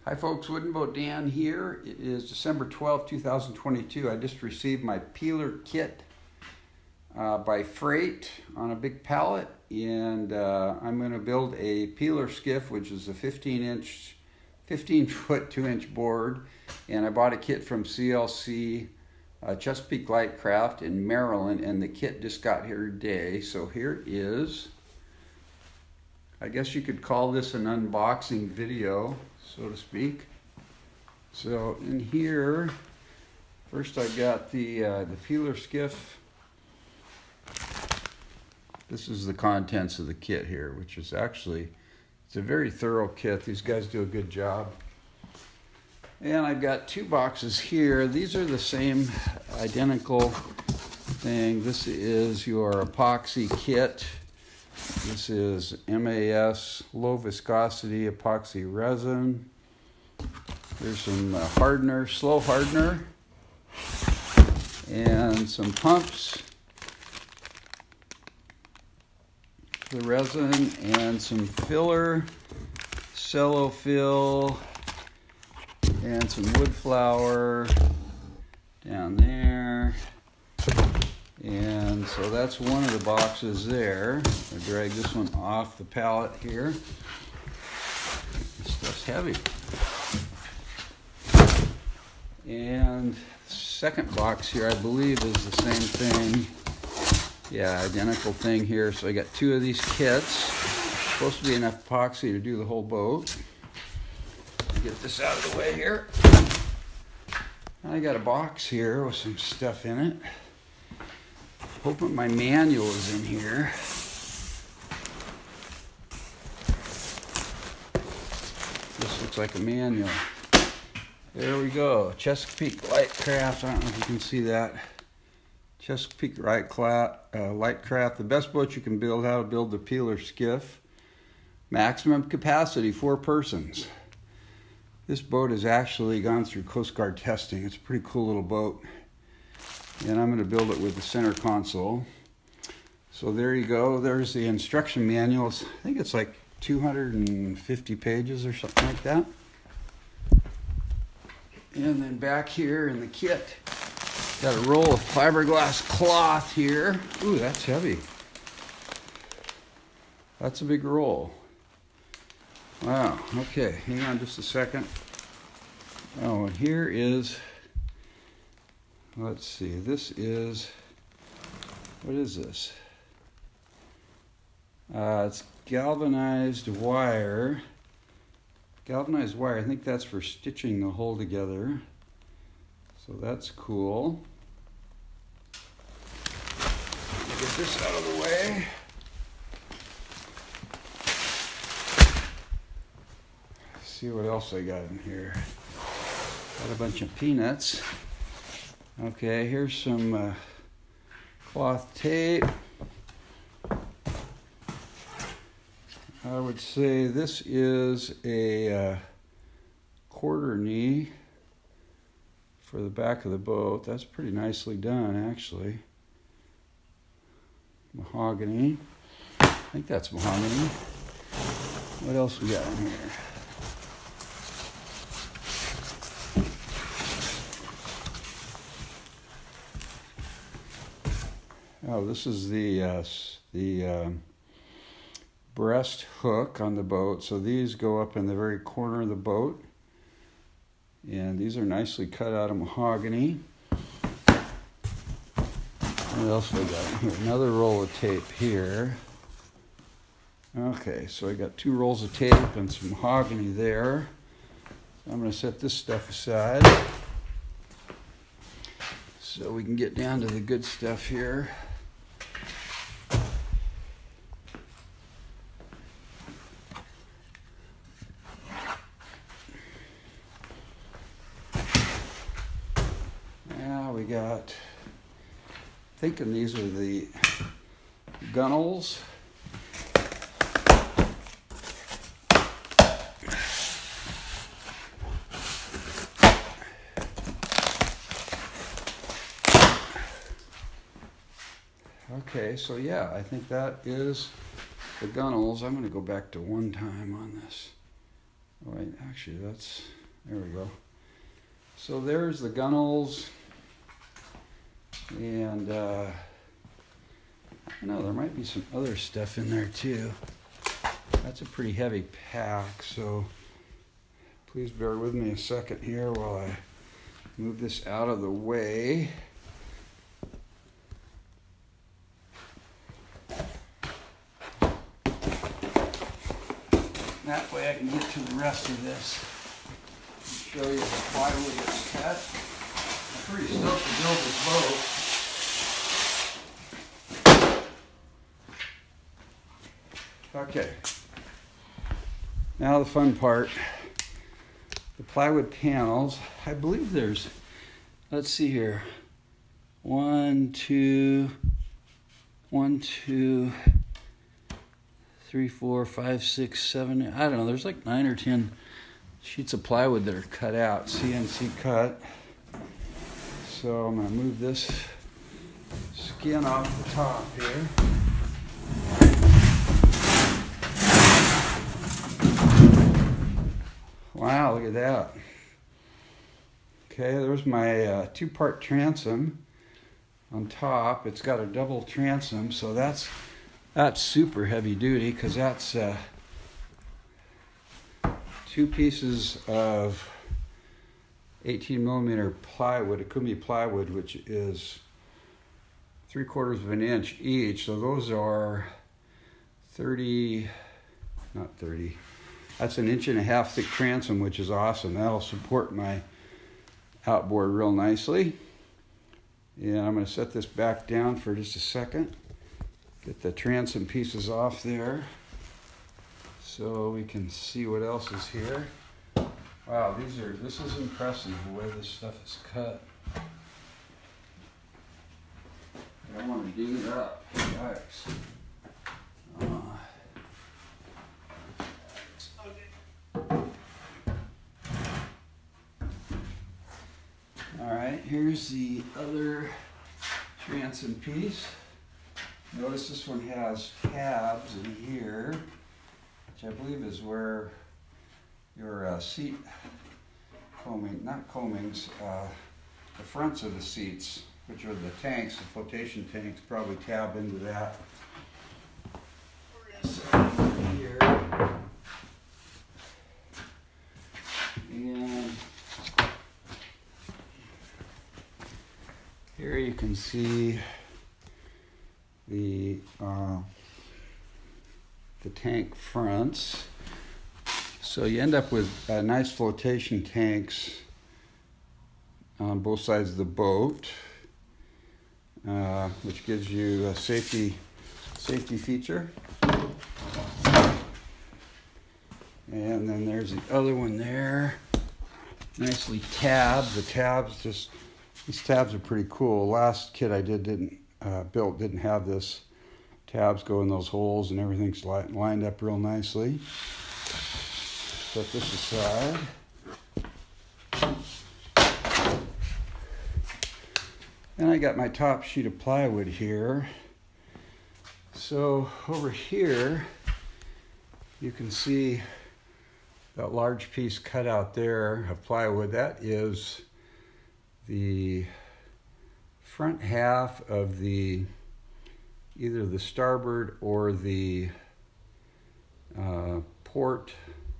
Hi folks, Wooden Boat Dan here. It is December 12, 2022. I just received my Peeler kit by freight on a big pallet, and I'm going to build a Peeler Skiff, which is a 15 foot 2-inch board. And I bought a kit from CLC Chesapeake Light Craft in Maryland, and the kit just got here today. So here is, I guess you could call this an unboxing video, so to speak. So in here, first I got the Peeler Skiff. This is the contents of the kit here, which is actually, it's a very thorough kit. These guys do a good job. And I've got two boxes here. These are the same identical thing. This is your epoxy kit. This is MAS low viscosity epoxy resin. There's some hardener, slow hardener, and some pumps, the resin, and some filler, cello fill, and some wood flour down there. And so that's one of the boxes there. I drag this one off the pallet here. This stuff's heavy. And the second box here, I believe, is the same thing. Yeah, identical thing here. So I got two of these kits. Supposed to be enough epoxy to do the whole boat. Get this out of the way here. I got a box here with some stuff in it. Hoping my manual is in here. This looks like a manual. There we go. Chesapeake Light Craft. I don't know if you can see that. Chesapeake Light Craft. The best boat you can build. How to build the Peeler Skiff. Maximum capacity, 4 persons. This boat has actually gone through Coast Guard testing. It's a pretty cool little boat. And I'm going to build it with the center console. So there you go. There's the instruction manuals. I think it's like 250 pages or something like that. And then back here in the kit, got a roll of fiberglass cloth here. Ooh, that's heavy. That's a big roll. Wow. Okay, hang on just a second. Oh, and here is, let's see, this is, what is this? It's galvanized wire. Galvanized wire, I think that's for stitching the whole together. So that's cool. Get this out of the way. Let's see what else I got in here. Got a bunch of peanuts. Okay, here's some cloth tape. I would say this is a quarter knee for the back of the boat. That's pretty nicely done, actually. Mahogany. I think that's mahogany. What else we got in here? Oh, this is the breast hook on the boat. So these go up in the very corner of the boat. And these are nicely cut out of mahogany. What else we got in here? Another roll of tape here. Okay, so I got 2 rolls of tape and some mahogany there. So I'm going to set this stuff aside so we can get down to the good stuff here. We got, thinking these are the gunnels. Okay, so yeah, I think that is the gunnels. I'm going to go back to one time on this. Oh, wait, actually, that's There we go. So there's the gunnels, and I don't know, there might be some other stuff in there too. That's a pretty heavy pack, so please bear with me a second here while I move this out of the way. That way I can get to the rest of this and show you the plywood that's cut. I'm pretty stoked to build this boat. Okay. Now the fun part. The plywood panels. I believe there's, let's see here. 1, 2, 3, 4, 5, 6, 7, I don't know, there's like 9 or 10 sheets of plywood that are cut out, CNC cut. So I'm going to move this skin off the top here. Wow, look at that. Okay, there's my 2-part transom on top. It's got a double transom, so that's super heavy duty, because that's 2 pieces of 18 millimeter plywood, Ikumi plywood, which is 3/4 of an inch each. So those are 30, not 30. That's 1.5 inch thick transom, which is awesome. That'll support my outboard real nicely. And I'm going to set this back down for just a second. Get the transom pieces off there so we can see what else is here. Wow, this is impressive the way this stuff is cut. I want to dig it up. Yikes. All right, here's the other transom piece. Notice this one has tabs in here, which I believe is where your seat combing, not combings, the fronts of the seats, which are the tanks, the flotation tanks, probably tab into that. We're going to set it over here. And here you can see the tank fronts. So you end up with nice flotation tanks on both sides of the boat, which gives you a safety feature. And then there's the other one there, nicely tabbed. The tabs, these tabs are pretty cool. Last kit I didn't have this. Tabs go in those holes and everything's lined up real nicely. Set this aside. And I got my top sheet of plywood here. So over here, you can see that large piece cut out there of plywood. That is the front half of either the starboard or the port.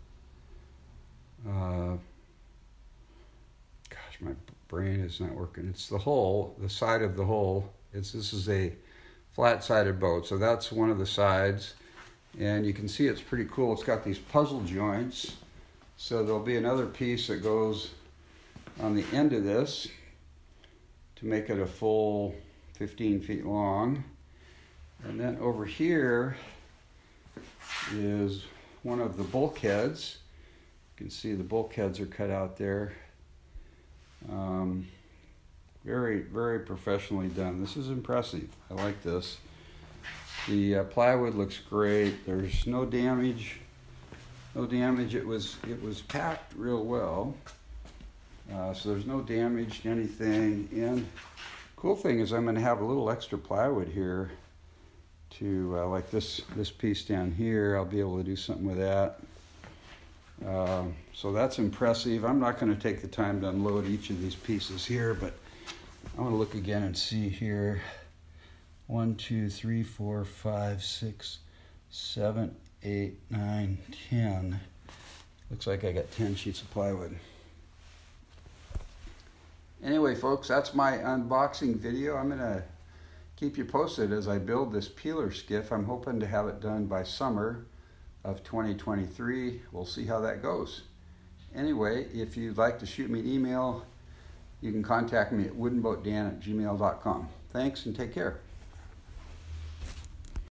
Gosh, my brain is not working. It's the hull, the side of the hull. This is a flat-sided boat, so that's one of the sides. And you can see it's pretty cool. It's got these puzzle joints. So there'll be another piece that goes on the end of this to make it a full 15 feet long. And then over here is one of the bulkheads. You can see the bulkheads are cut out there. Very, very professionally done. This is impressive. I like this. The plywood looks great. There's no damage. No damage. It was packed real well. So there's no damage to anything. And cool thing is I'm going to have a little extra plywood here to like this piece down here. I'll be able to do something with that. So that's impressive. I'm not going to take the time to unload each of these pieces here, but I want to look again and see here. 1, 2, 3, 4, 5, 6, 7, 8, 9, 10. Looks like I got 10 sheets of plywood. Anyway, folks, that's my unboxing video. I'm going to keep you posted as I build this peeler skiff. I'm hoping to have it done by summer of 2023. We'll see how that goes. Anyway, if you'd like to shoot me an email, you can contact me at woodenboatdan@gmail.com. Thanks and take care.